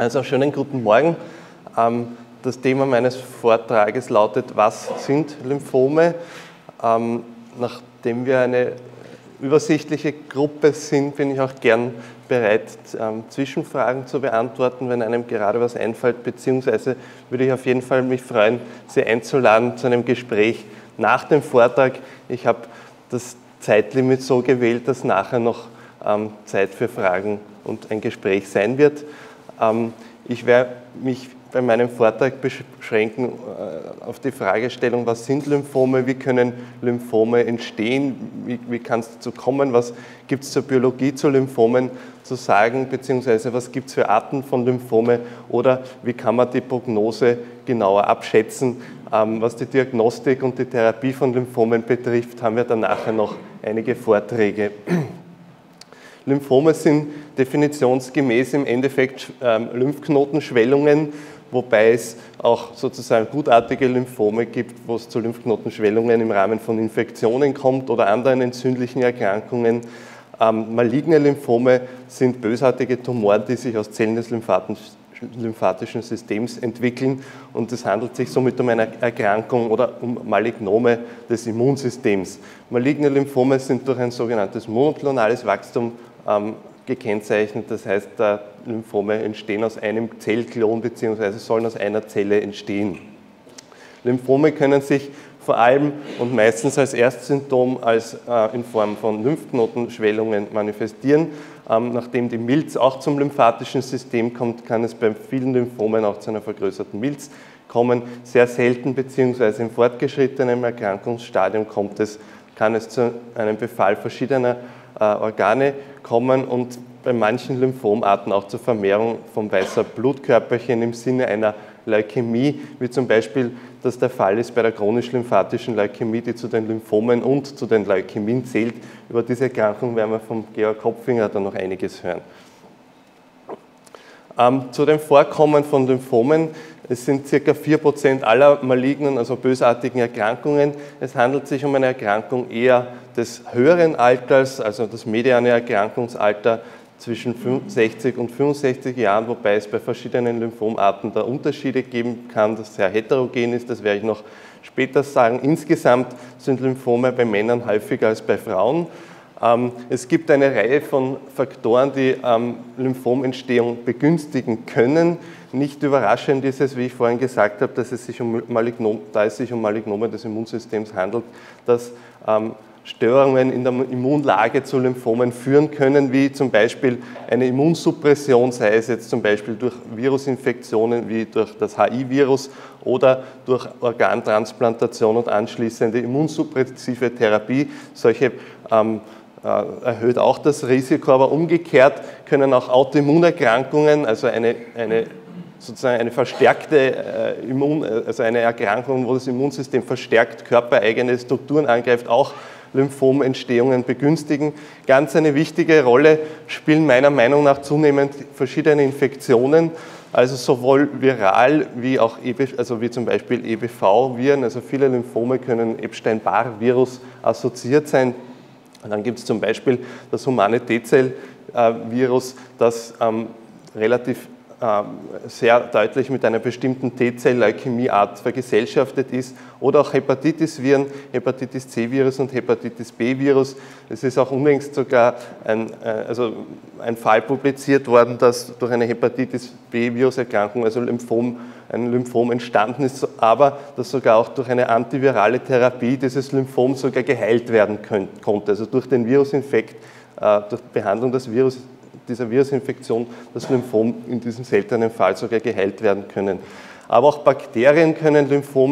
Also schönen guten Morgen. Das Thema meines Vortrages lautet, was sind Lymphome? Nachdem wir eine übersichtliche Gruppe sind, bin ich auch gern bereit, Zwischenfragen zu beantworten, wenn einem gerade was einfällt, beziehungsweise würde ich auf jeden Fall mich freuen, Sie einzuladen zu einem Gespräch nach dem Vortrag. Ich habe das Zeitlimit so gewählt, dass nachher noch Zeit für Fragen und ein Gespräch sein wird. Ich werde mich bei meinem Vortrag beschränken auf die Fragestellung, was sind Lymphome, wie können Lymphome entstehen, wie kann es dazu kommen, was gibt es zur Biologie zu Lymphomen zu sagen, beziehungsweise was gibt es für Arten von Lymphome oder wie kann man die Prognose genauer abschätzen. Was die Diagnostik und die Therapie von Lymphomen betrifft, haben wir dann nachher noch einige Vorträge. Lymphome sind definitionsgemäß im Endeffekt Lymphknotenschwellungen, wobei es auch sozusagen gutartige Lymphome gibt, wo es zu Lymphknotenschwellungen im Rahmen von Infektionen kommt oder anderen entzündlichen Erkrankungen. Maligne Lymphome sind bösartige Tumoren, die sich aus Zellen des lymphatischen Systems entwickeln und es handelt sich somit um eine Erkrankung oder um Malignome des Immunsystems. Maligne Lymphome sind durch ein sogenanntes monoklonales Wachstum gekennzeichnet, das heißt, Lymphome entstehen aus einem Zellklon bzw. sollen aus einer Zelle entstehen. Lymphome können sich vor allem und meistens als Erstsymptom in Form von Lymphknotenschwellungen manifestieren. Nachdem die Milz auch zum lymphatischen System kommt, kann es bei vielen Lymphomen auch zu einer vergrößerten Milz kommen. Sehr selten bzw. im fortgeschrittenen Erkrankungsstadium kann es zu einem Befall verschiedener Organe kommen und bei manchen Lymphomarten auch zur Vermehrung von weißer Blutkörperchen im Sinne einer Leukämie, wie zum Beispiel das der Fall ist bei der chronisch-lymphatischen Leukämie, die zu den Lymphomen und zu den Leukämien zählt. Über diese Erkrankung werden wir von Georg Kopfinger dann noch einiges hören. Zu dem Vorkommen von Lymphomen. Es sind ca. 4% aller malignen, also bösartigen Erkrankungen. Es handelt sich um eine Erkrankung eher des höheren Alters, also das mediane Erkrankungsalter zwischen 60 und 65 Jahren, wobei es bei verschiedenen Lymphomarten da Unterschiede geben kann, das sehr heterogen ist, das werde ich noch später sagen. Insgesamt sind Lymphome bei Männern häufiger als bei Frauen. Es gibt eine Reihe von Faktoren, die Lymphomentstehung begünstigen können. Nicht überraschend ist es, wie ich vorhin gesagt habe, dass es sich da es sich um Malignome des Immunsystems handelt, dass Störungen in der Immunlage zu Lymphomen führen können, wie zum Beispiel eine Immunsuppression, sei es jetzt zum Beispiel durch Virusinfektionen wie durch das HIV-Virus oder durch Organtransplantation und anschließende immunsuppressive Therapie. Solche erhöht auch das Risiko, aber umgekehrt können auch Autoimmunerkrankungen, also sozusagen eine verstärkte also eine Erkrankung, wo das Immunsystem verstärkt körpereigene Strukturen angreift, auch Lymphomentstehungen begünstigen. Ganz eine wichtige Rolle spielen meiner Meinung nach zunehmend verschiedene Infektionen, also sowohl viral wie auch wie zum Beispiel EBV-Viren, also viele Lymphome können Epstein-Barr-Virus assoziiert sein. Und dann gibt es zum Beispiel das humane T-Zell-Virus, das relativ sehr deutlich mit einer bestimmten T-Zell-Leukämie-Art vergesellschaftet ist, oder auch Hepatitis-Viren, Hepatitis-C-Virus und Hepatitis-B-Virus. Es ist auch unlängst sogar ein Fall publiziert worden, dass durch eine Hepatitis-B-Virus-Erkrankung ein Lymphom entstanden ist, aber dass sogar auch durch eine antivirale Therapie dieses Lymphom sogar geheilt werden konnte. Also durch den Virusinfekt, durch Behandlung dieser Virusinfektion das Lymphom in diesem seltenen Fall sogar geheilt werden können. Aber auch Bakterien können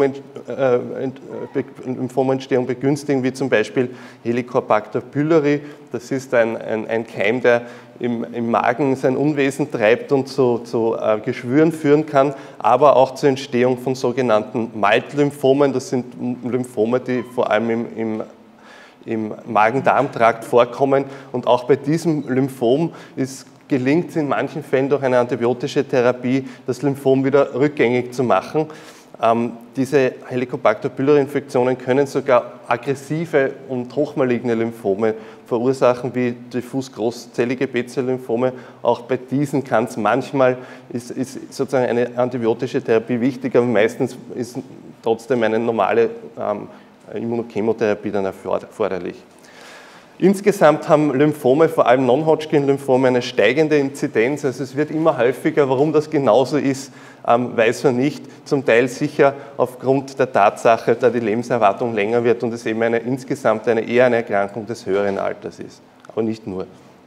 Lymphomentstehung begünstigen, wie zum Beispiel Helicobacter pylori. Das ist ein Keim, der im Magen sein Unwesen treibt und zu Geschwüren führen kann, aber auch zur Entstehung von sogenannten Mild-Lymphomen. Das sind Lymphome, die vor allem im Magen-Darm-Trakt vorkommen, und auch bei diesem Lymphom gelingt es in manchen Fällen durch eine antibiotische Therapie, das Lymphom wieder rückgängig zu machen. Diese Helicobacter pylori-Infektionen können sogar aggressive und hochmaligne Lymphome verursachen, wie diffus großzellige B-Zell-Lymphome. Auch bei diesen kann es manchmal, ist sozusagen eine antibiotische Therapie wichtig, aber meistens ist trotzdem eine normale Immunochemotherapie dann erforderlich. Insgesamt haben Lymphome, vor allem Non-Hodgkin-Lymphome, eine steigende Inzidenz, also es wird immer häufiger. Warum das genauso ist, weiß man nicht. Zum Teil sicher aufgrund der Tatsache, da die Lebenserwartung länger wird und es eben insgesamt eher eine Erkrankung des höheren Alters ist, aber nicht nur.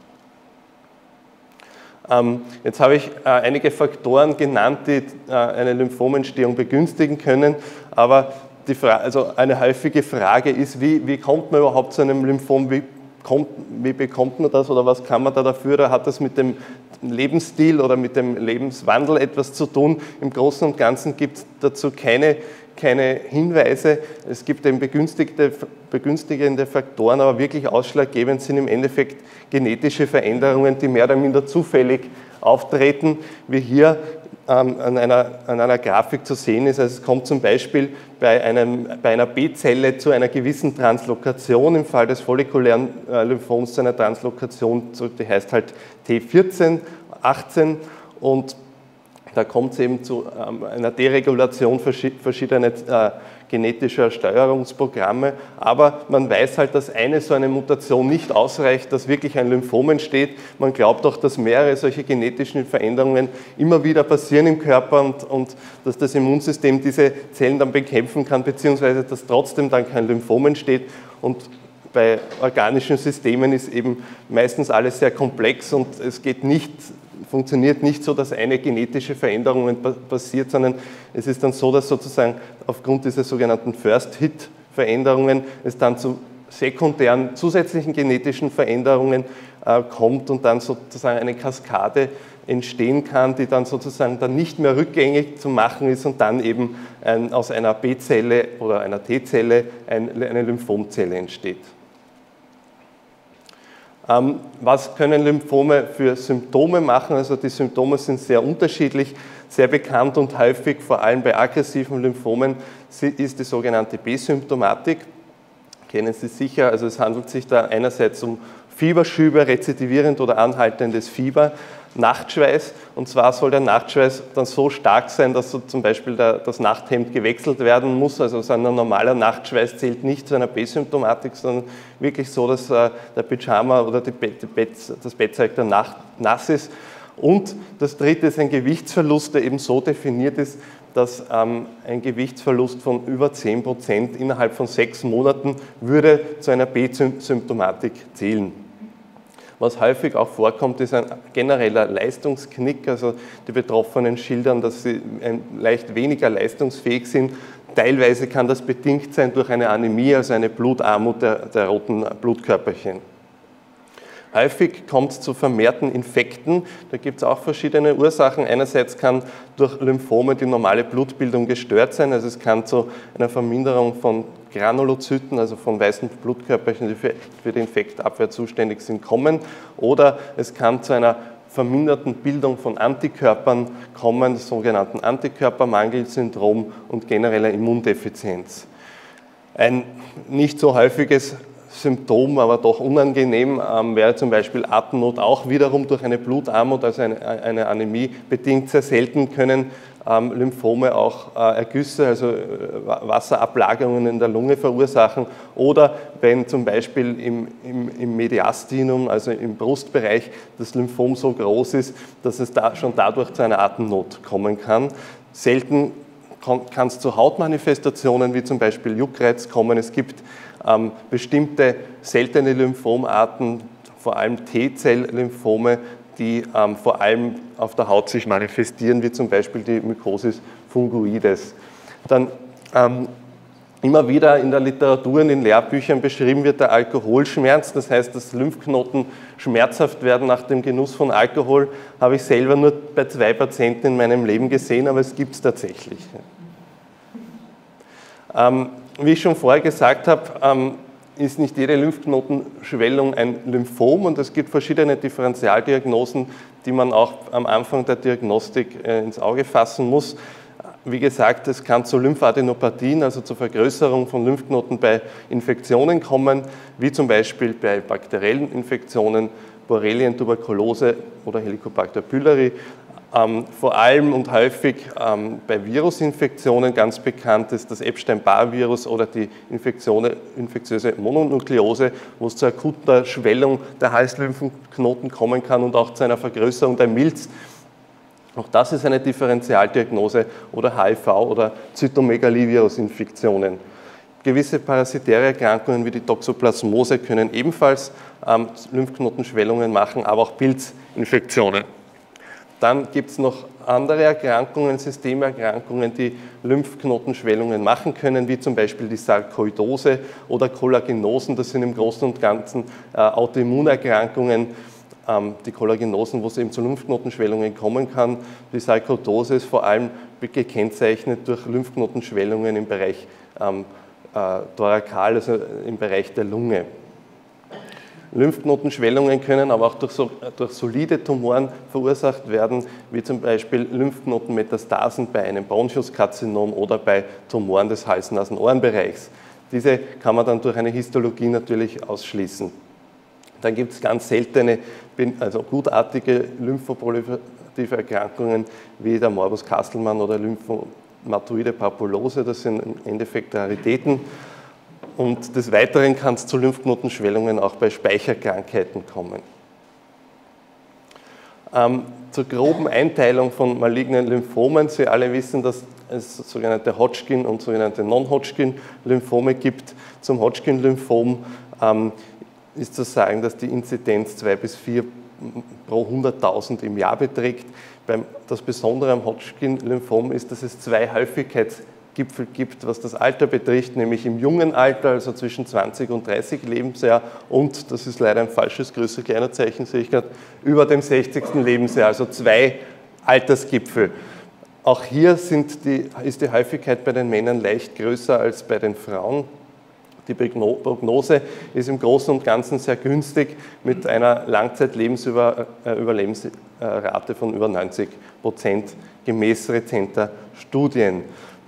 Jetzt habe ich einige Faktoren genannt, die eine Lymphomentstehung begünstigen können, aber also eine häufige Frage ist, wie kommt man überhaupt zu einem Lymphom? Wie bekommt man das oder was kann man da dafür? Da hat das mit dem Lebensstil oder mit dem Lebenswandel etwas zu tun. Im Großen und Ganzen gibt es dazu keine Hinweise. Es gibt eben begünstigende Faktoren, aber wirklich ausschlaggebend sind im Endeffekt genetische Veränderungen, die mehr oder minder zufällig auftreten, wie hier an einer Grafik zu sehen ist. Also es kommt zum Beispiel bei einer B-Zelle zu einer gewissen Translokation, im Fall des follikulären Lymphoms zu einer Translokation, die heißt halt T14, 18 und da kommt es eben zu einer Deregulation verschiedener genetischer Steuerungsprogramme, aber man weiß halt, dass so eine Mutation nicht ausreicht, dass wirklich ein Lymphom entsteht. Man glaubt auch, dass mehrere solche genetischen Veränderungen immer wieder passieren im Körper und dass das Immunsystem diese Zellen dann bekämpfen kann, beziehungsweise dass trotzdem dann kein Lymphom entsteht. Und bei organischen Systemen ist eben meistens alles sehr komplex und es funktioniert nicht so, dass eine genetische Veränderung passiert, sondern es ist dann so, dass sozusagen aufgrund dieser sogenannten First-Hit-Veränderungen es dann zu sekundären zusätzlichen genetischen Veränderungen kommt und dann sozusagen eine Kaskade entstehen kann, die dann sozusagen dann nicht mehr rückgängig zu machen ist und dann eben aus einer B-Zelle oder einer T-Zelle eine Lymphomzelle entsteht. Was können Lymphome für Symptome machen? Also die Symptome sind sehr unterschiedlich, sehr bekannt und häufig, vor allem bei aggressiven Lymphomen, ist die sogenannte B-Symptomatik. Kennen Sie sicher, also es handelt sich da einerseits um Fieberschübe, rezidivierend oder anhaltendes Fieber, Nachtschweiß, und zwar soll der Nachtschweiß dann so stark sein, dass so zum Beispiel das Nachthemd gewechselt werden muss, also so ein normaler Nachtschweiß zählt nicht zu einer B-Symptomatik, sondern wirklich so, dass der Pyjama oder das Bettzeug dann nass ist. Und das dritte ist ein Gewichtsverlust, der eben so definiert ist, dass ein Gewichtsverlust von über 10% innerhalb von 6 Monaten würde zu einer B-Symptomatik zählen. Was häufig auch vorkommt, ist ein genereller Leistungsknick, also die Betroffenen schildern, dass sie leicht weniger leistungsfähig sind. Teilweise kann das bedingt sein durch eine Anämie, also eine Blutarmut der roten Blutkörperchen. Häufig kommt es zu vermehrten Infekten, da gibt es auch verschiedene Ursachen. Einerseits kann durch Lymphome die normale Blutbildung gestört sein, also es kann zu einer Verminderung von Granulozyten, also von weißen Blutkörperchen, die für die Infektabwehr zuständig sind, kommen. Oder es kann zu einer verminderten Bildung von Antikörpern kommen, des sogenannten Antikörpermangelsyndrom und genereller Immundefizienz. Ein nicht so häufiges Symptom, aber doch unangenehm, wäre zum Beispiel Atemnot, auch wiederum durch eine Blutarmut, also eine Anämie bedingt. Sehr selten können Lymphome auch Ergüsse, also Wasserablagerungen in der Lunge verursachen, oder wenn zum Beispiel im Mediastinum, also im Brustbereich, das Lymphom so groß ist, dass es schon dadurch zu einer Atemnot kommen kann. Selten kann es zu Hautmanifestationen wie zum Beispiel Juckreiz kommen. Es gibt bestimmte seltene Lymphomarten, vor allem T-Zell-Lymphome, die vor allem auf der Haut sich manifestieren, wie zum Beispiel die Mycosis fungoides. Dann immer wieder in der Literatur, in den Lehrbüchern beschrieben wird der Alkoholschmerz, das heißt, dass Lymphknoten schmerzhaft werden nach dem Genuss von Alkohol, habe ich selber nur bei 2 Patienten in meinem Leben gesehen, aber es gibt es tatsächlich. Wie ich schon vorher gesagt habe, ist nicht jede Lymphknotenschwellung ein Lymphom und es gibt verschiedene Differentialdiagnosen, die man auch am Anfang der Diagnostik ins Auge fassen muss. wie gesagt, es kann zu Lymphadenopathien, also zur Vergrößerung von Lymphknoten bei Infektionen kommen, wie zum Beispiel bei bakteriellen Infektionen, Borrelien, Tuberkulose oder Helicobacter pylori. Vor allem und häufig bei Virusinfektionen ganz bekannt ist das Epstein-Barr-Virus oder die infektiöse Mononukleose, wo es zu akuter Schwellung der Halslymphknoten kommen kann und auch zu einer Vergrößerung der Milz. Auch das ist eine Differentialdiagnose, oder HIV oder Zytomegalie-Virusinfektionen. Gewisse parasitäre Erkrankungen wie die Toxoplasmose können ebenfalls Lymphknotenschwellungen machen, aber auch Pilzinfektionen. Dann gibt es noch andere Erkrankungen, Systemerkrankungen, die Lymphknotenschwellungen machen können, wie zum Beispiel die Sarkoidose oder Kollagenosen. Das sind im Großen und Ganzen Autoimmunerkrankungen. Die Kollagenosen, wo es eben zu Lymphknotenschwellungen kommen kann. Die Sarkoidose ist vor allem gekennzeichnet durch Lymphknotenschwellungen im Bereich thorakal, also im Bereich der Lunge. Lymphknotenschwellungen können aber auch durch solide Tumoren verursacht werden, wie zum Beispiel Lymphknotenmetastasen bei einem Bronchuskarzinom oder bei Tumoren des Hals-Nasen-Ohrenbereichs. Diese kann man dann durch eine Histologie natürlich ausschließen. Dann gibt es ganz seltene, also gutartige lymphoproliferative Erkrankungen wie der Morbus Castleman oder lymphomatoide Papulose. Das sind im Endeffekt Raritäten. Und des Weiteren kann es zu Lymphknotenschwellungen auch bei Speicherkrankheiten kommen. Zur groben Einteilung von malignen Lymphomen. Sie alle wissen, dass es sogenannte Hodgkin- und sogenannte Non-Hodgkin-Lymphome gibt. Zum Hodgkin-Lymphom ist zu sagen, dass die Inzidenz 2 bis 4 pro 100.000 im Jahr beträgt. Das Besondere am Hodgkin-Lymphom ist, dass es 2 Häufigkeitsgipfel gibt, was das Alter betrifft, nämlich im jungen Alter, also zwischen 20 und 30 Lebensjahr und, das ist leider ein falsches größer-kleiner Zeichen, sehe ich gerade, über dem 60. Lebensjahr, also 2 Altersgipfel. Auch hier ist die Häufigkeit bei den Männern leicht größer als bei den Frauen. Die Prognose ist im Großen und Ganzen sehr günstig mit einer Langzeitüberlebensrate von über 90% gemäß rezenter Studien.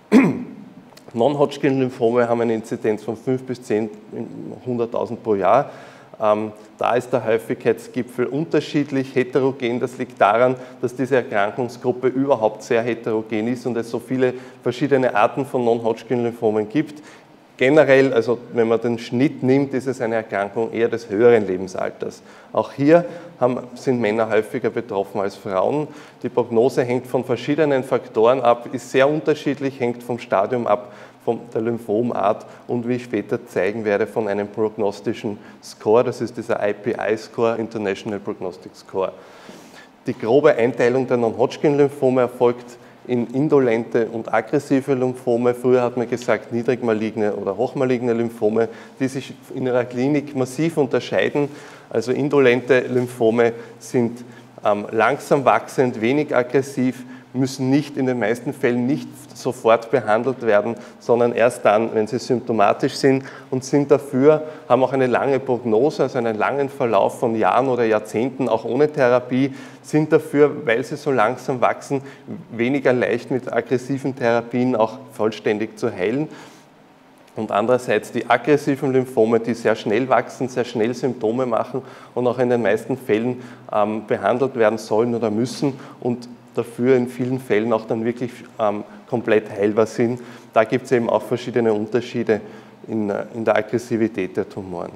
Non-Hodgkin-Lymphome haben eine Inzidenz von 5 bis 10 in 100.000 pro Jahr. Da ist der Häufigkeitsgipfel unterschiedlich, heterogen. Das liegt daran, dass diese Erkrankungsgruppe überhaupt sehr heterogen ist und es so viele verschiedene Arten von Non-Hodgkin-Lymphomen gibt. Generell, also wenn man den Schnitt nimmt, ist es eine Erkrankung eher des höheren Lebensalters. Auch hier sind Männer häufiger betroffen als Frauen. Die Prognose hängt von verschiedenen Faktoren ab, ist sehr unterschiedlich, hängt vom Stadium ab, von der Lymphomart und wie ich später zeigen werde, von einem prognostischen Score, das ist dieser IPI-Score, International Prognostic Score. Die grobe Einteilung der Non-Hodgkin-Lymphome erfolgt in indolente und aggressive Lymphome. Früher hat man gesagt niedrigmaligne oder hochmaligne Lymphome, die sich in ihrer Klinik massiv unterscheiden. Also indolente Lymphome sind langsam wachsend, wenig aggressiv, müssen in den meisten Fällen nicht sofort behandelt werden, sondern erst dann, wenn sie symptomatisch sind und haben auch eine lange Prognose, also einen langen Verlauf von Jahren oder Jahrzehnten, auch ohne Therapie, sind dafür, weil sie so langsam wachsen, weniger leicht mit aggressiven Therapien auch vollständig zu heilen. Und andererseits die aggressiven Lymphome, die sehr schnell wachsen, sehr schnell Symptome machen und auch in den meisten Fällen behandelt werden sollen oder müssen und dafür in vielen Fällen auch dann wirklich komplett heilbar sind. Da gibt es eben auch verschiedene Unterschiede in der Aggressivität der Tumoren.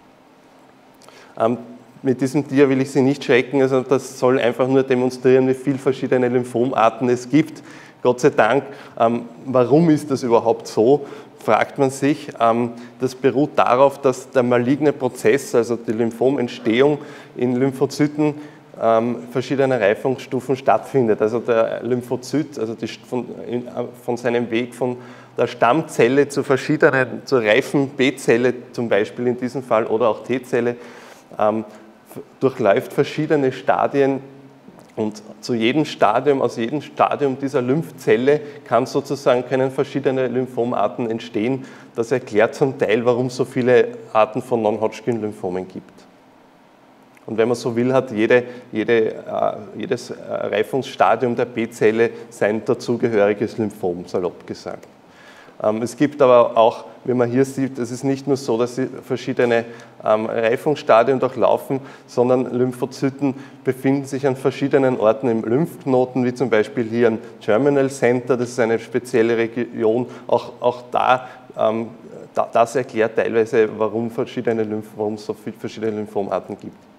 Mit diesem Dia will ich Sie nicht schrecken, also das soll einfach nur demonstrieren, wie viele verschiedene Lymphomarten es gibt. Gott sei Dank, warum ist das überhaupt so, fragt man sich. Das beruht darauf, dass der maligne Prozess, also die Lymphomentstehung in Lymphozyten, verschiedene Reifungsstufen stattfindet. Also der Lymphozyt, also von seinem Weg von der Stammzelle zur reifen B-Zelle zum Beispiel in diesem Fall oder auch T-Zelle, durchläuft verschiedene Stadien und aus jedem Stadium dieser Lymphzelle können verschiedene Lymphomarten entstehen. Das erklärt zum Teil, warum es so viele Arten von Non-Hodgkin-Lymphomen gibt. Und wenn man so will, hat jedes Reifungsstadium der B-Zelle sein dazugehöriges Lymphom, salopp gesagt. Es gibt aber auch, wie man hier sieht, es ist nicht nur so, dass sie verschiedene Reifungsstadien durchlaufen, sondern Lymphozyten befinden sich an verschiedenen Orten im Lymphknoten, wie zum Beispiel hier am Germinal Center, das ist eine spezielle Region. Auch das erklärt teilweise, warum es so viele verschiedene Lymphomarten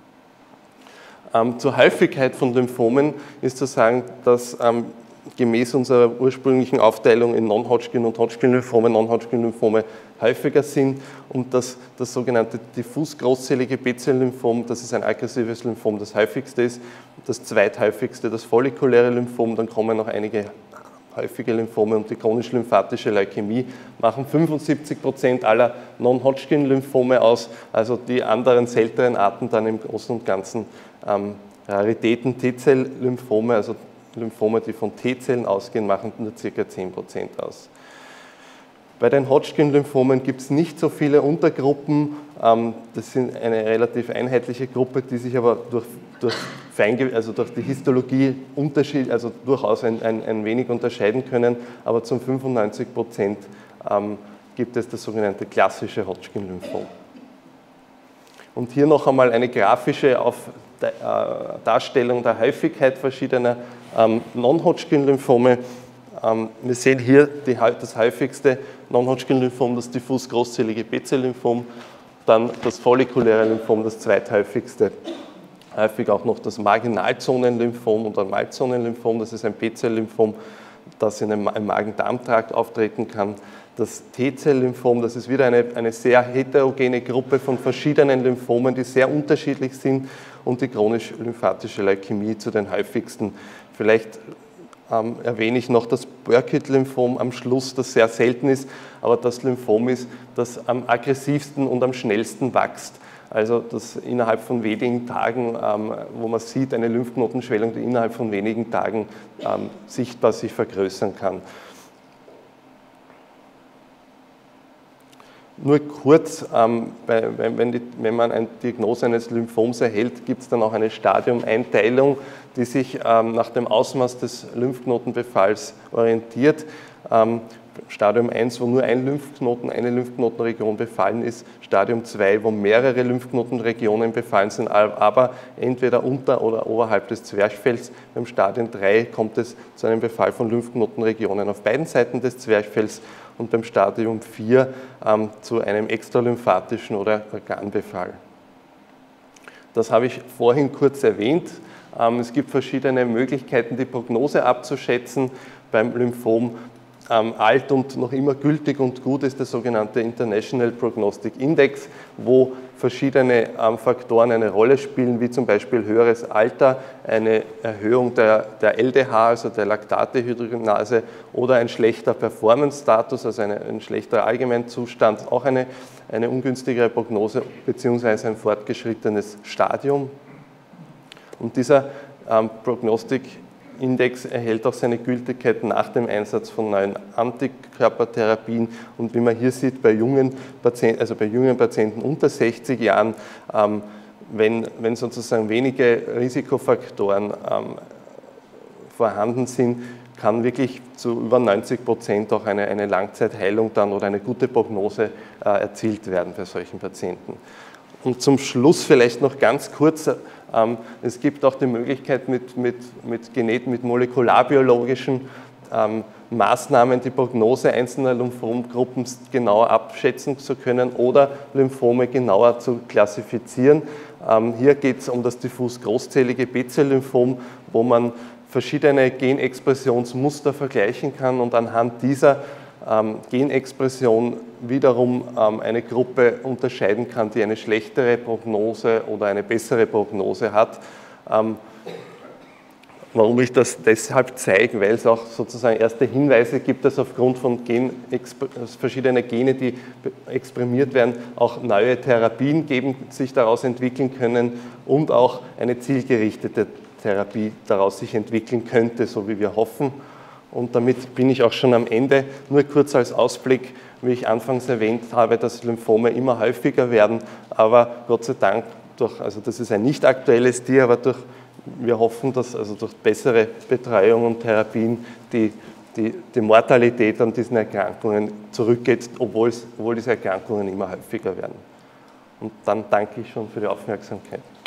gibt. Zur Häufigkeit von Lymphomen ist zu sagen, dass gemäß unserer ursprünglichen Aufteilung in Non-Hodgkin und Hodgkin-Lymphome, Non-Hodgkin-Lymphome häufiger sind und dass das sogenannte diffus großzellige B-Zell-Lymphom, das ist ein aggressives Lymphom, das häufigste ist, das zweithäufigste das follikuläre Lymphom, dann kommen noch einige häufige Lymphome und die chronisch-lymphatische Leukämie machen 75% aller Non-Hodgkin-Lymphome aus, also die anderen seltenen Arten dann im Großen und Ganzen Raritäten T-Zell-Lymphome, also Lymphome, die von T-Zellen ausgehen, machen nur ca. 10% aus. Bei den Hodgkin-Lymphomen gibt es nicht so viele Untergruppen. Das sind eine relativ einheitliche Gruppe, die sich aber durch die Histologie durchaus ein wenig unterscheiden können. Aber zum 95% gibt es das sogenannte klassische Hodgkin-Lymphom. Und hier noch einmal eine grafische Darstellung der Häufigkeit verschiedener Non-Hodgkin-Lymphome. Wir sehen hier das häufigste Non-Hodgkin-Lymphom, das diffus großzellige B-Zell-Lymphom, dann das follikuläre Lymphom, das zweithäufigste, häufig auch noch das Marginalzonen-Lymphom oder Malzonen-Lymphom, das ist ein B-Zell-Lymphom, das im Magen-Darm-Trakt auftreten kann. Das T-Zell-Lymphom, das ist wieder eine sehr heterogene Gruppe von verschiedenen Lymphomen, die sehr unterschiedlich sind, und die chronisch-lymphatische Leukämie zu den häufigsten. Vielleicht erwähne ich noch das Burkitt-Lymphom am Schluss, das sehr selten ist, aber das Lymphom ist, das am aggressivsten und am schnellsten wächst. Also das innerhalb von wenigen Tagen, wo man sieht, eine Lymphknotenschwellung, die innerhalb von wenigen Tagen sichtbar sich vergrößern kann. Nur kurz, wenn man eine Diagnose eines Lymphoms erhält, gibt es dann auch eine Stadiumeinteilung, die sich nach dem Ausmaß des Lymphknotenbefalls orientiert. Stadium 1, wo nur eine Lymphknotenregion befallen ist, Stadium 2, wo mehrere Lymphknotenregionen befallen sind, aber entweder unter- oder oberhalb des Zwerchfells. Beim Stadium 3 kommt es zu einem Befall von Lymphknotenregionen auf beiden Seiten des Zwerchfells und beim Stadium 4 zu einem extralymphatischen oder Organbefall. Das habe ich vorhin kurz erwähnt. Es gibt verschiedene Möglichkeiten, die Prognose abzuschätzen beim Lymphom. Alt und noch immer gültig und gut ist der sogenannte International Prognostic Index, wo verschiedene Faktoren eine Rolle spielen, wie zum Beispiel höheres Alter, eine Erhöhung der LDH, also der Laktatdehydrogenase, oder ein schlechter Performance-Status, also ein schlechter Allgemeinzustand, auch eine ungünstigere Prognose bzw. ein fortgeschrittenes Stadium. Und dieser Prognostik-Index erhält auch seine Gültigkeit nach dem Einsatz von neuen Antikörpertherapien. Und wie man hier sieht, bei jungen Patienten unter 60 Jahren, wenn sozusagen wenige Risikofaktoren vorhanden sind, kann wirklich zu über 90% auch eine Langzeitheilung dann oder eine gute Prognose erzielt werden bei solchen Patienten. Und zum Schluss vielleicht noch ganz kurz, es gibt auch die Möglichkeit mit molekularbiologischen Maßnahmen die Prognose einzelner Lymphomgruppen genauer abschätzen zu können oder Lymphome genauer zu klassifizieren. Hier geht es um das diffus großzellige B-Zell-Lymphom, wo man verschiedene Genexpressionsmuster vergleichen kann und anhand dieser Genexpression wiederum eine Gruppe unterscheiden kann, die eine schlechtere Prognose oder eine bessere Prognose hat. Warum ich das deshalb zeige, weil es auch sozusagen erste Hinweise gibt, dass aufgrund von verschiedener Gene, die exprimiert werden, auch neue Therapien sich daraus entwickeln können und auch eine zielgerichtete Therapie daraus sich entwickeln könnte, so wie wir hoffen. Und damit bin ich auch schon am Ende. Nur kurz als Ausblick, wie ich anfangs erwähnt habe, dass Lymphome immer häufiger werden, aber Gott sei Dank also das ist ein nicht aktuelles Tier, aber wir hoffen, dass also durch bessere Betreuung und Therapien die Mortalität an diesen Erkrankungen zurückgeht, obwohl diese Erkrankungen immer häufiger werden. Und dann danke ich schon für die Aufmerksamkeit.